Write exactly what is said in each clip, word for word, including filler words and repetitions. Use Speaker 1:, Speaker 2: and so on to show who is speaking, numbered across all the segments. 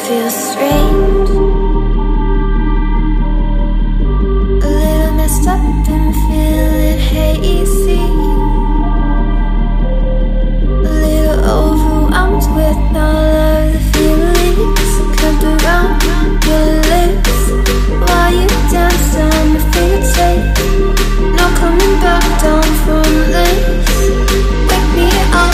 Speaker 1: feel strange, a little messed up and feeling hazy, a little overwhelmed with all of the feelings clumped around your lips while you dance on my fingertips. No coming back down from this. Wake me up,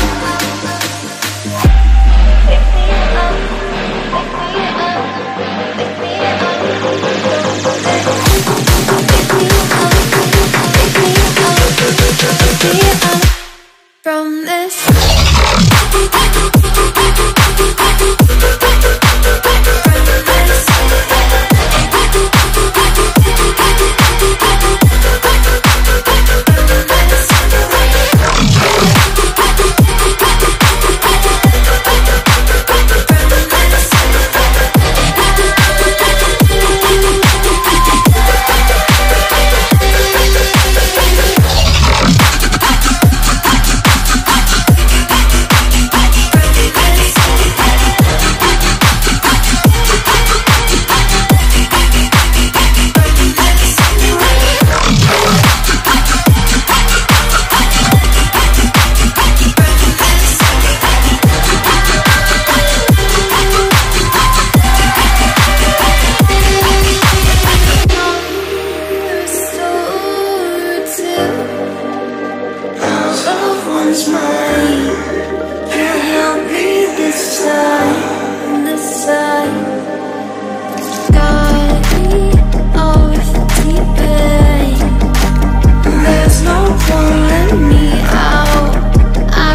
Speaker 1: wake me up, wake me up, wake me up, wake me up, wake me up, wake me up from this.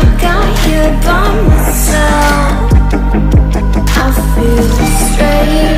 Speaker 1: By myself, I feel strange.